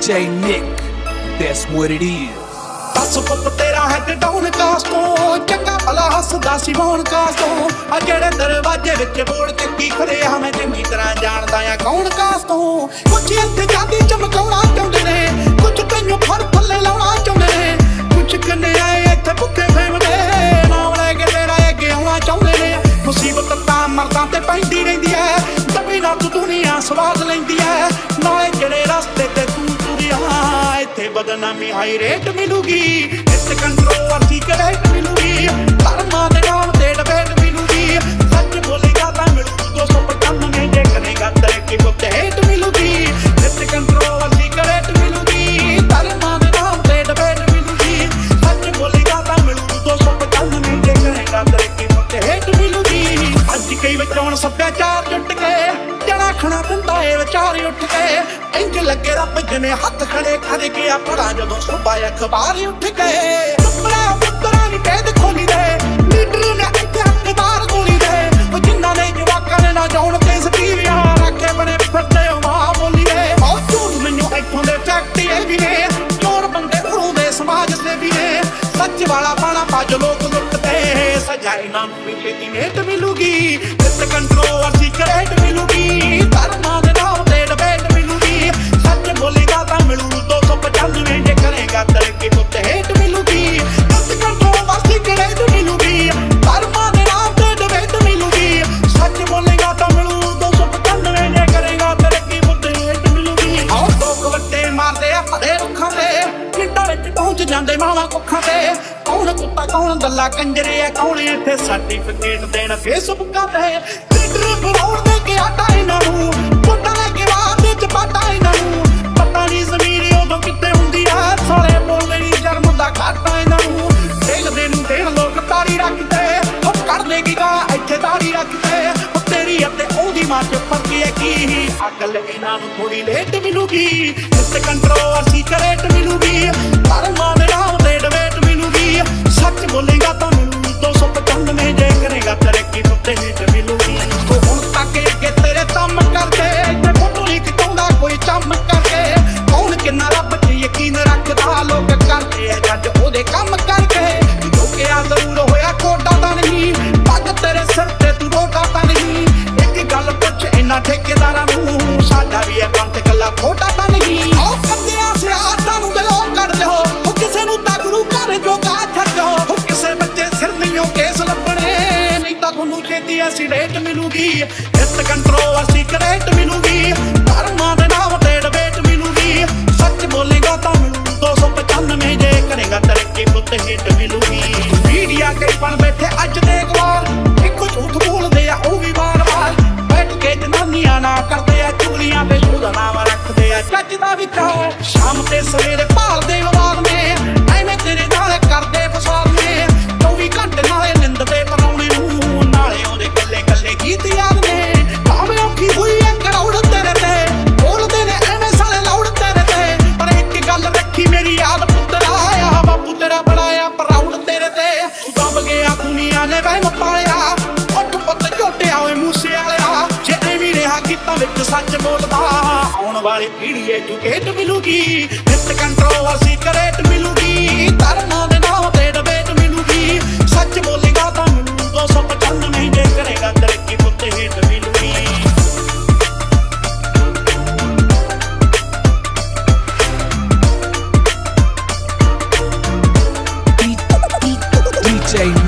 DJ Nick, that's what it is. दस foot तेरा head down कास्टों चंगा भला हसदा सी मोन कास्टों आ जेड़े दरवाजे विच बोल चंगी खड़े आ मैं चंगी तरह जानदा आ कौन कास्टों कुछ इत्थे जादी चमकाउणा चाहुंदे ने कुछ तैनूं फड़ थल्ले लाउणा चाहुंदे ने कुछ कन्ने आए इत्थे भुक्खे फेमदे नाम ले के तेरा अगे आउणा चाहुंदे ने मुसीबत तां मरदां ते पैंदी रहिंदी ऐ दबी ना तू दुनिया स्वाद लैंदी ऐ नाले जेड़े रस्ते ते तू तुरिया इत्थे बदनामी हाई रेट मिलूगी इत्थे कंट्रोवर्सी करेट मिलूगी धर्मां दे नाम ते डिबेट मिलूगी सच बोलेगा तां मिलू 295 जे करेगा तरक्की तो हेट मिलूगी इत्थे कंट्रोवर्सी करेट मिलूगी धर्मां दे नाम ते डिबेट मिलूगी सच बोलेगा तां मिलू 295 जे करेगा तरक्की तो हेट मिलूगी अज कई विचों सभ्याचार जुट के जड़ा खड़ा दिंदा ए विचार उठ के इंज लगे रब जिने हथ खड़े कर गया पड़ा जदों सुबह अखबार उठ गए पुत्रा नी कैद खोली दे लीडर ने इत्थे हकदार गोली दे जिन्ना ने जवाकां ने ना जाउण ते सकीरिया रखे बने फिरदे मां बोली दे झूठ मैनू इत्थों दे फैक्ट ए भी ने चोर बंदे उरों दे समाज से भी ने सच वाला पाना पज लोग लुटदे सजा इन्हां नूं भी छेती नेट मिलूगी इस कंट्रोवर्सी करेट मिलूगी धर्मां दे नाम ते डिबेट मिलूगी सच बोलेगा तां मिलू 295 जे करेगा तरक्की तो हेट मिलूगी इस कंट्रोवर्सी करेट मिलूगी धर्मां दे नाम ते डिबेट मिलूगी सच बोलेगा तां मिलू 295 जे करेगा तरक्की तो हेट मिलूगी और लोग वट्टे मारदे आ भरे रुखां ते पिंडां विच पहुंच जांदे मावां कुखां ते कौन कुत्ता कौन दल्ला कंजरे है कौन इत्थे सर्टिफिकेट देण फेसबुकां ते लीडर बनाउण दे के आटा इन्हां नूं वोटां ले के बाहर दे चपाटा इन्हां नूं पता नहीं ज़मीर उदों कित्थे हुंदी आ साले बोलदे नी जन्म दा घाटा इन्हां नूं देखदे नूं देण लोक तारी रखदे हो कर देगी गा इत्थे तारी रखदे हो तेरी अते ओदी मां च फर्क है की अकल इन्हां नूं थोड़ी लेट मिलूगी इस कंट्रोवर्सी करेट मिलूगी धर्मां दे नाम ते डिबेट मिलूगी सच बोलेगा तां मिलू 295 जे करेगा तरक्की तो हेट मिलूगी तो हुण तक अगे तेरे दम करदे ते फोटो लीक चाहुंदा कोई चम करके कौन किन्ना रब ते यकीन रखदा लोग करदे आ जज ओदे कम करके जो कि आ जरूर होया कोडा तां नहीं पग तेरे सिर ते तू रोटा तां नहीं एक गल पुछ इन्हां ठेकेदारां नूं साडा भी है पंथ गल्ला खोटा तां नहीं ओ कंदियां सियासतां नूं दिलों कढ लिओ ओ किसे नूं तां गुरू घर जोगा छड्डो ओ किसे बच्चे सिर नहीं केस लभणे नहीं तां तुहानूं छेती ऐसी रेट मिलूगी इस कंट्रोवर्सी करेट मिलूगी धर्मां दे नाम ते डिबेट मिलूगी सच बोलेगा तां मिलू 295 जे करेगा तरक्की तो हेट मिलूगी मीडिया कई बन बैठे अज दे गवार इको झूठ बोलदे आ ओ भी बार-बार बैठ के जनानियां ना करदे आ चुगलियां ते शुदा नाम रखदे आ जज दा विचार शाम ते सवेरे भालदे विवाद ने ऐवें तेरे नाल करदे फसाद ने 24 घंटे नाले निंददे पराउणे नूं नाले ओदे कल्ले कल्ले गीत याद ने भावें औखी होई ऐ करौड़ तेरे ते बोलदे ने ऐवें साले लौड़ तेरे ते पर एक गल रखी मेरी याद पुत्तरा आ बापू तेरा बड़ाया पराउड़ तेरे ते दब गया दुनिया ने वहम पालिया उठ पुत्त झोटिया ओए मूसे वालिया जे ऐवीं रिहा कीता विच सच बोलदा आउण वाली पीढ़ी एजुकेट मिलूगी इस कंट्रोवर्सी करेट मिलूगी धर्मां दे नाम ते डिबेट मिलूगी सच बोलेगा तां मिलू 295 जे करेगा तरक्की तो हेट मिलूगी DJ